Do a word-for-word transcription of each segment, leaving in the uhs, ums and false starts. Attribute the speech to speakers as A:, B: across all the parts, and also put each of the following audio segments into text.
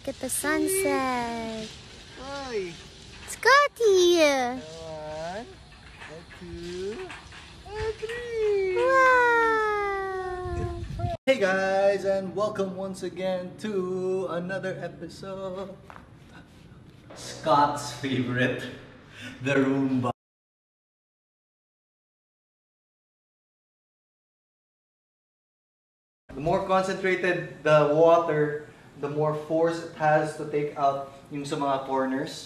A: Look at the sunset.
B: Hi.
A: Scotty.
B: One, two, three.
A: Wow.
B: Hey guys, and welcome once again to another episode. Scott's favorite, the Roomba. The more concentrated the water, the more force it has to take out yung sa mga corners.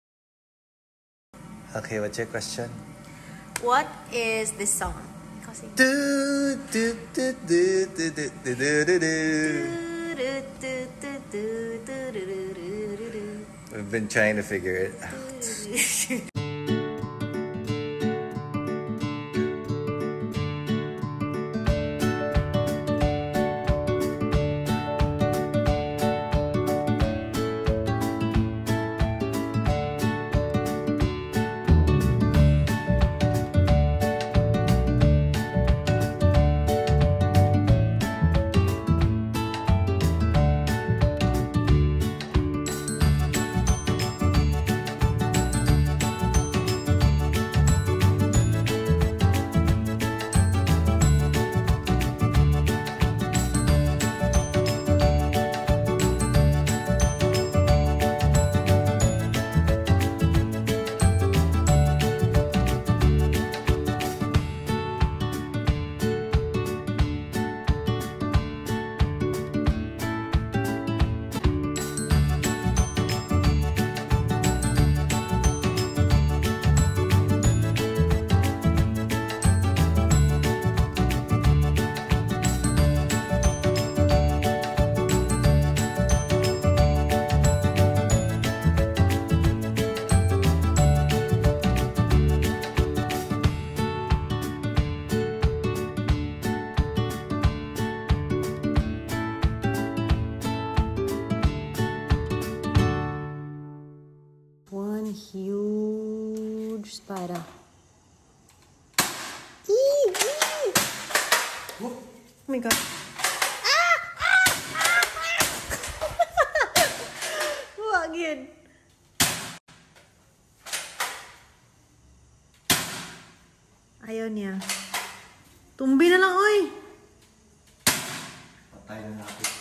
B: Okay, what's your question?
A: What is this song? Kasi...
B: Do, do, do, do, do, do, do, do, do. We've been trying to figure it out.
A: One huge spider. Eee, eee. Oh my god. Ah! Ah! Ah! Wag yun. Ayaw niya. Tumbi na lang, oy.
B: Patay na natin.